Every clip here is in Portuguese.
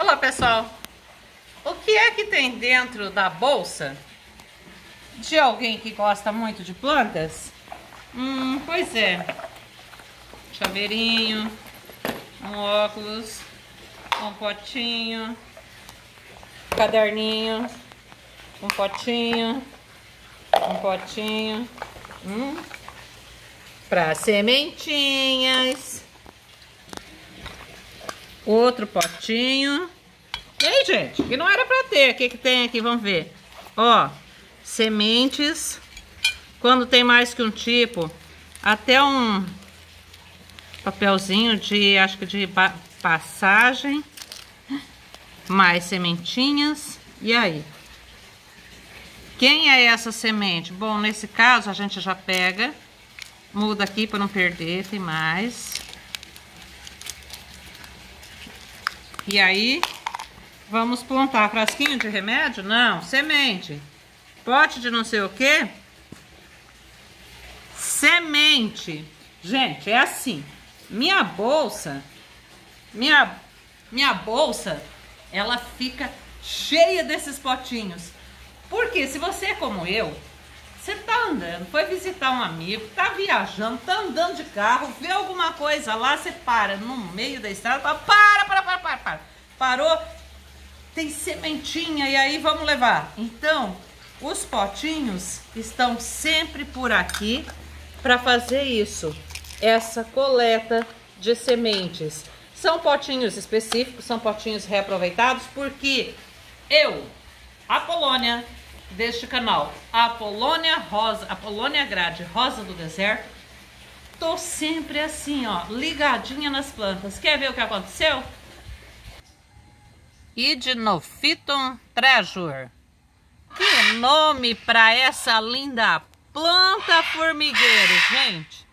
Olá pessoal, o que é que tem dentro da bolsa de alguém que gosta muito de plantas? Pois é, chaveirinho, um óculos, um potinho, caderninho, um potinho, para sementinhas, outro potinho. E aí, gente, que não era pra ter, o que que tem aqui? Vamos ver. Ó, sementes, quando tem mais que um tipo, até um papelzinho de, acho que de passagem, mais sementinhas. E aí? Quem é essa semente? Bom, nesse caso a gente já pega, muda aqui para não perder, tem mais. E aí, vamos plantar. Frasquinho de remédio? Não, semente. Pote de não sei o que? Semente. Gente, é assim. Minha bolsa, ela fica cheia desses potinhos. Porque se você é como eu, você tá andando, foi visitar um amigo, tá viajando, tá andando de carro, vê alguma coisa lá, você para no meio da estrada, para. Parou, tem sementinha e aí vamos levar. Então, os potinhos estão sempre por aqui para fazer isso, essa coleta de sementes. São potinhos específicos, são potinhos reaproveitados, porque eu, a Polônia deste canal, a Polônia Grade Rosa do Deserto, tô sempre assim, ó, ligadinha nas plantas. Quer ver o que aconteceu? Idinophyton treasure. Que nome para essa linda planta formigueiro, gente.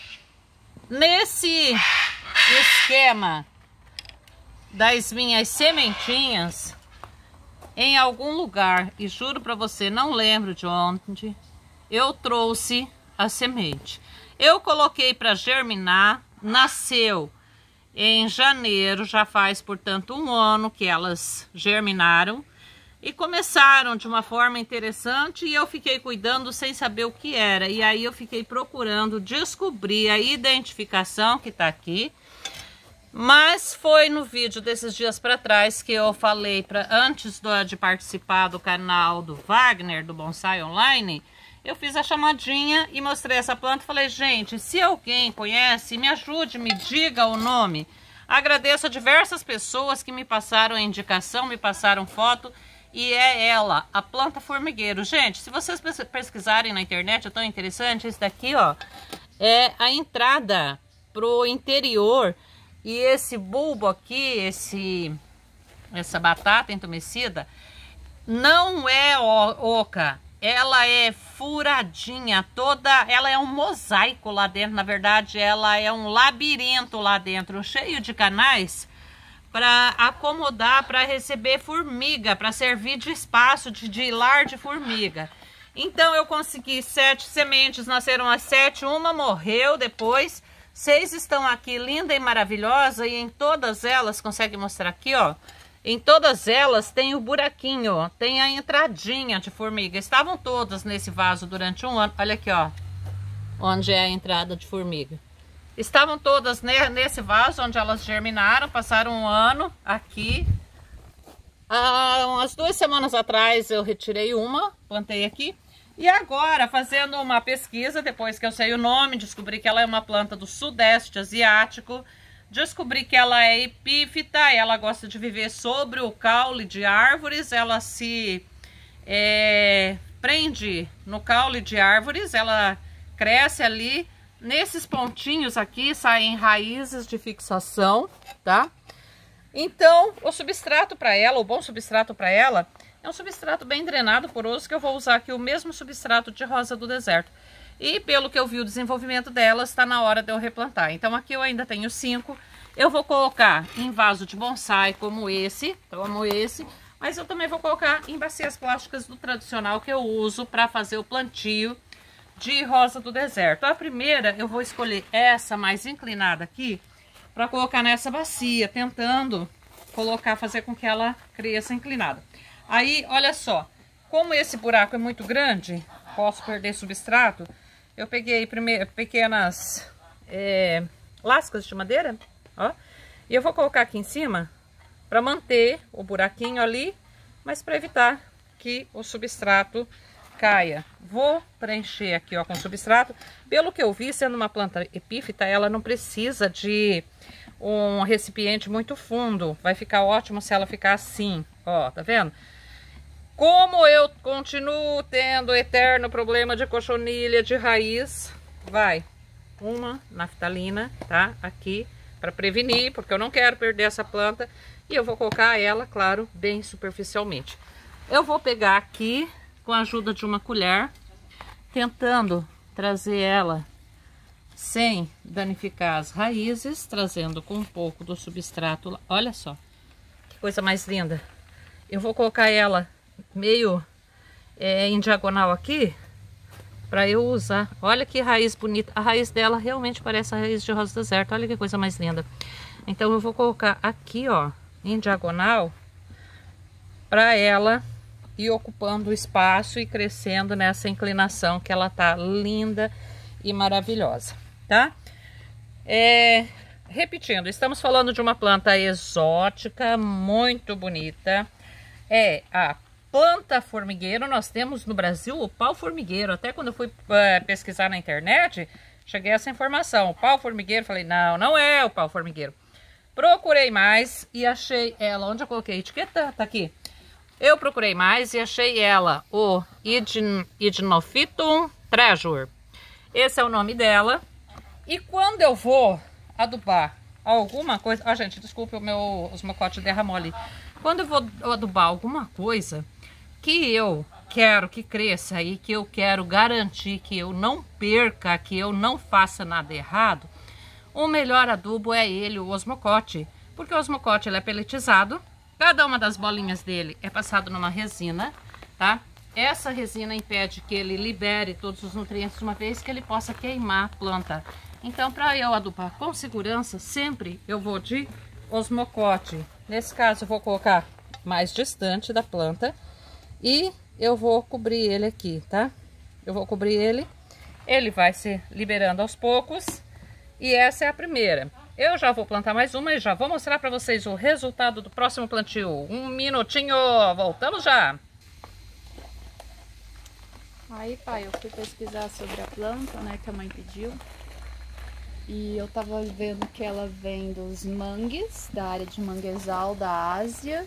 Nesse esquema das minhas sementinhas, em algum lugar, e juro para você, não lembro de onde, eu trouxe a semente. Eu coloquei para germinar, nasceu em janeiro, já faz, portanto, 1 ano que elas germinaram e começaram de uma forma interessante, e eu fiquei cuidando sem saber o que era. E aí eu fiquei procurando descobrir a identificação que tá aqui. Mas foi no vídeo desses dias para trás que eu falei, antes de participar do canal do Wagner, do Bonsai Online, eu fiz a chamadinha e mostrei essa planta. Falei, gente, se alguém conhece, me ajude, me diga o nome. Agradeço a diversas pessoas que me passaram a indicação, me passaram foto, e é ela, a planta formigueiro. Gente, se vocês pesquisarem na internet, é tão interessante, esse daqui, ó, é a entrada pro interior. E esse bulbo aqui, essa batata entumecida, não é oca, ela é furadinha toda, ela é um mosaico lá dentro. Na verdade, ela é um labirinto lá dentro, cheio de canais para acomodar, para receber formiga, para servir de espaço, de lar de formiga. Então eu consegui 7 sementes, nasceram as 7, uma morreu depois. 6 estão aqui, linda e maravilhosa, e em todas elas, consegue mostrar aqui, ó, em todas elas tem o buraquinho, ó, tem a entradinha de formiga. Estavam todas nesse vaso durante 1 ano, olha aqui, ó, onde é a entrada de formiga. Estavam todas nesse vaso onde elas germinaram, passaram 1 ano aqui. Umas 2 semanas atrás eu retirei uma, plantei aqui. E agora, fazendo uma pesquisa, depois que eu sei o nome, descobri que ela é uma planta do Sudeste Asiático, descobri que ela é epífita, ela gosta de viver sobre o caule de árvores, ela se prende no caule de árvores, ela cresce ali, nesses pontinhos aqui saem raízes de fixação, tá? Então, o substrato para ela, o bom substrato para ela, é um substrato bem drenado, poroso, que eu vou usar aqui o mesmo substrato de rosa do deserto. E pelo que eu vi o desenvolvimento delas, está na hora de eu replantar. Então aqui eu ainda tenho 5. Eu vou colocar em vaso de bonsai como esse, mas eu também vou colocar em bacias plásticas do tradicional que eu uso para fazer o plantio de rosa do deserto. A primeira eu vou escolher essa mais inclinada aqui, para colocar nessa bacia, tentando colocar, fazer com que ela cresça inclinada. Aí, olha só, como esse buraco é muito grande, posso perder substrato, eu peguei pequenas lascas de madeira, ó, e eu vou colocar aqui em cima para manter o buraquinho ali, mas para evitar que o substrato caia. Vou preencher aqui, ó, com substrato. Pelo que eu vi, sendo uma planta epífita, ela não precisa de um recipiente muito fundo. Vai ficar ótimo se ela ficar assim, ó, tá vendo? Como eu continuo tendo eterno problema de cochonilha de raiz, vai uma naftalina, tá? Aqui, para prevenir, porque eu não quero perder essa planta. E eu vou colocar ela, claro, bem superficialmente. Eu vou pegar aqui, com a ajuda de uma colher, tentando trazer ela sem danificar as raízes, trazendo com um pouco do substrato. Olha só, que coisa mais linda. Eu vou colocar ela meio em diagonal aqui, para eu usar. Olha que raiz bonita. A raiz dela realmente parece a raiz de rosa do deserto. Olha que coisa mais linda. Então eu vou colocar aqui, ó, em diagonal, para ela ir ocupando o espaço e crescendo nessa inclinação que ela tá linda e maravilhosa, tá? Repetindo, estamos falando de uma planta exótica, muito bonita. É a planta formigueiro. Nós temos no Brasil o pau formigueiro. Até quando eu fui pesquisar na internet, cheguei a essa informação. O pau formigueiro, falei, não, não é o pau formigueiro. Procurei mais e achei ela. Onde eu coloquei a etiqueta? Tá aqui. Eu procurei mais e achei ela, o Idinophytum trejor. Esse é o nome dela. E quando eu vou adubar alguma coisa... Ah, gente, desculpe, os mocotes derramou ali. Quando eu vou adubar alguma coisa que eu quero que cresça e que eu quero garantir que eu não perca, que eu não faça nada errado, o melhor adubo é ele, o osmocote. Porque o osmocote ele é peletizado. Cada uma das bolinhas dele é passado numa resina, tá? Essa resina impede que ele libere todos os nutrientes de uma vez, que ele possa queimar a planta. Então, para eu adubar com segurança, sempre eu vou de osmocote. Nesse caso, eu vou colocar mais distante da planta e eu vou cobrir ele aqui, tá? Eu vou cobrir ele, ele vai se liberando aos poucos e essa é a primeira. Eu já vou plantar mais uma e já vou mostrar para vocês o resultado do próximo plantio. Um minutinho, voltamos já. Aí, pai, eu fui pesquisar sobre a planta, né, que a mãe pediu. E eu tava vendo que ela vem dos mangues, da área de manguezal da Ásia.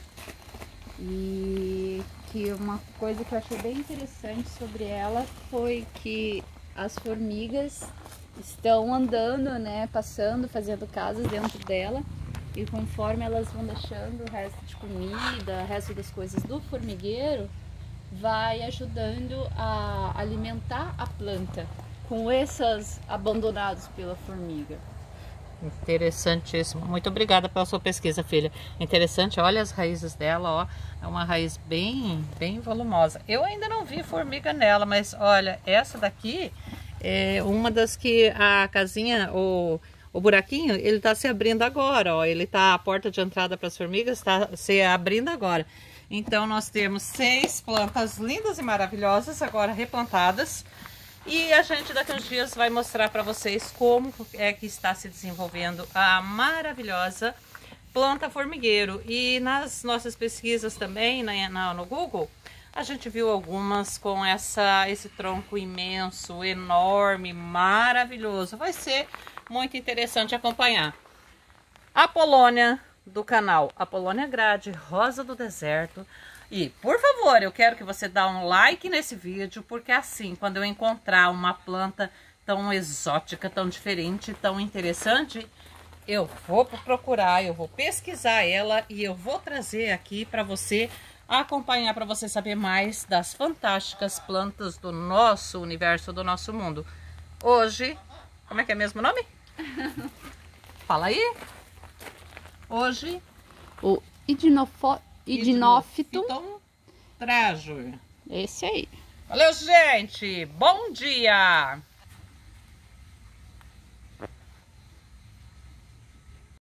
E que uma coisa que eu achei bem interessante sobre ela foi que as formigas estão andando, né, passando, fazendo casas dentro dela. E conforme elas vão deixando o resto de comida, o resto das coisas do formigueiro, vai ajudando a alimentar a planta com esses abandonados pela formiga. Interessantíssimo. Muito obrigada pela sua pesquisa, filha. Interessante, olha as raízes dela, ó. É uma raiz bem volumosa. Eu ainda não vi formiga nela, mas olha, essa daqui é uma das que a casinha, o buraquinho, ele tá se abrindo agora, ó. Ele tá, a porta de entrada para as formigas tá se abrindo agora. Então nós temos 6 plantas lindas e maravilhosas agora replantadas. E a gente daqui a uns dias vai mostrar para vocês como é que está se desenvolvendo a maravilhosa planta formigueiro. E nas nossas pesquisas também no Google, a gente viu algumas com esse tronco imenso, enorme, maravilhoso. Vai ser muito interessante acompanhar. A Polônia do canal Apolônia Grade, Rosa do Deserto. E, por favor, eu quero que você dê um like nesse vídeo, porque assim, quando eu encontrar uma planta tão exótica, tão diferente, tão interessante, eu vou procurar, eu vou pesquisar ela e eu vou trazer aqui para você acompanhar, para você saber mais das fantásticas plantas do nosso universo, do nosso mundo. Hoje, como é que é mesmo o nome? Fala aí. Hoje, o Idinophytum trejor. Esse aí. Valeu, gente! Bom dia!